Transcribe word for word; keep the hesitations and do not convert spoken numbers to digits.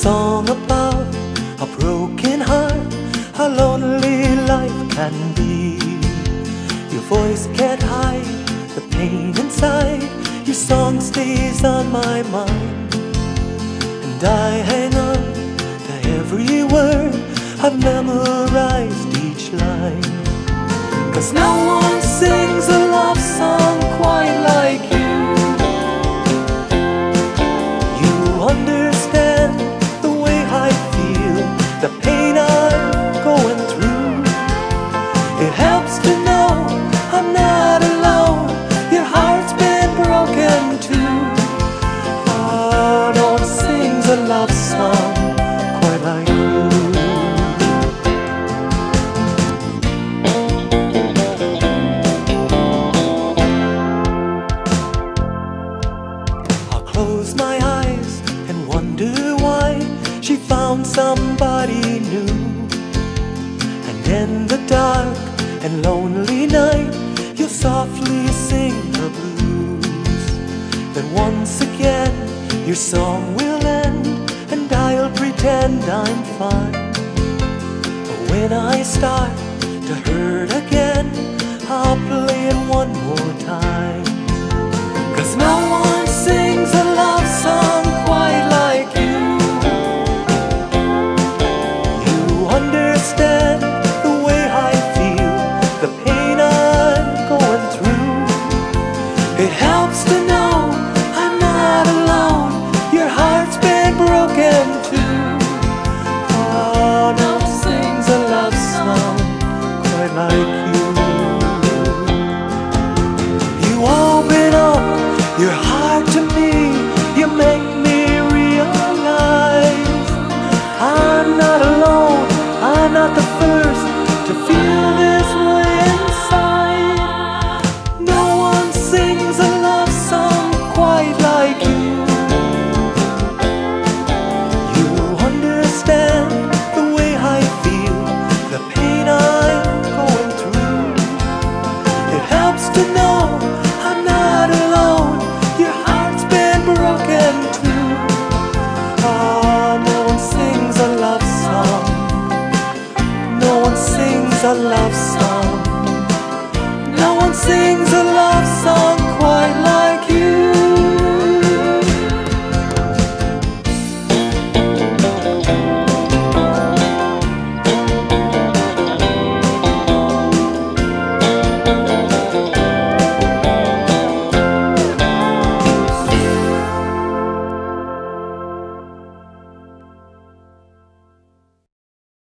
song about a broken heart, how lonely life can be. Your voice can't hide the pain inside. Your song stays on my mind, and I hang on to every word. I've memorized each line, 'cause no one sings a love song quite like you. You understand the way I feel, the pain I'm going through. It helps to know I'm not alone. Your heart's been broken too. Oh, no one sings a love song quite like you. Close my eyes and wonder why she found somebody new. And in the dark and lonely night, you softly sing the blues. Then once again your song will end, and I'll pretend I'm fine. But when I start to hurt again, I'll play it one more time.